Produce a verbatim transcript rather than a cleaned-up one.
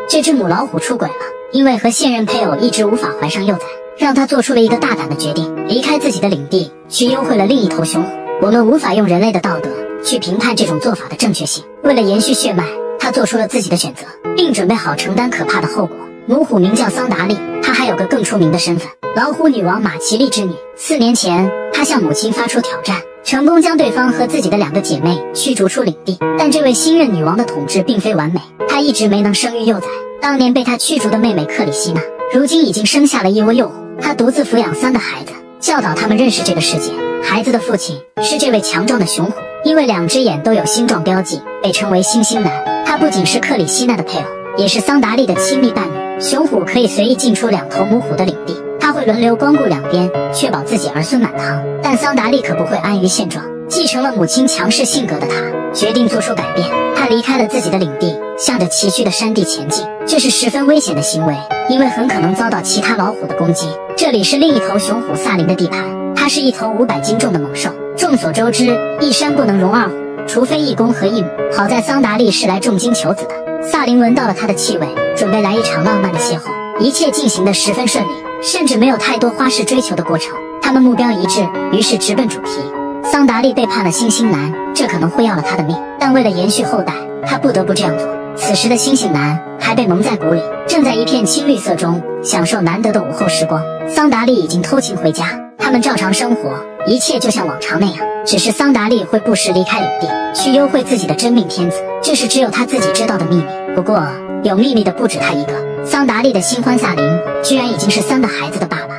这只母老虎出轨了，因为和现任配偶一直无法怀上幼崽，让他做出了一个大胆的决定，离开自己的领地，去幽会了另一头雄虎。我们无法用人类的道德去评判这种做法的正确性。为了延续血脉，他做出了自己的选择，并准备好承担可怕的后果。母虎名叫桑达利，她还有个更出名的身份——老虎女王马奇丽之女。四年前，她向母亲发出挑战，成功将对方和自己的两个姐妹驱逐出领地。但这位新任女王的统治并非完美，她一直没能生育幼崽。当年被她驱逐的妹妹克里希娜，如今已经生下了一窝幼虎。她独自抚养三个孩子，教导他们认识这个世界。孩子的父亲是这位强壮的雄虎，因为两只眼都有星状标记，被称为星星男。他不仅是克里希娜的配偶，也是桑达利的亲密伴侣。雄虎可以随意进出两头母虎的领地，他会轮流光顾两边，确保自己儿孙满堂。但桑达利可不会安于现状，继承了母亲强势性格的他，决定做出改变。他离开了自己的领地，向着崎岖的山地前进。这是十分危险的行为，因为很可能遭到其他老虎的攻击。这里是另一头雄虎萨林的地盘，它是一头五百斤重的猛兽。众所周知，一山不能容二虎，除非一公和一母。好在桑达利是来重金求子的，萨林闻到了他的气味，准备来一场浪漫的邂逅。一切进行得十分顺利，甚至没有太多花式追求的过程。他们目标一致，于是直奔主题。桑达利背叛了星星男，这可能会要了他的命，但为了延续后代，他不得不这样做。此时的星星男还被蒙在鼓里，正在一片青绿色中享受难得的午后时光。桑达利已经偷情回家，他们照常生活，一切就像往常那样。只是桑达利会不时离开领地，去幽会自己的真命天子，这是只有他自己知道的秘密。不过有秘密的不止他一个，桑达利的新欢萨林居然已经是三个孩子的爸爸。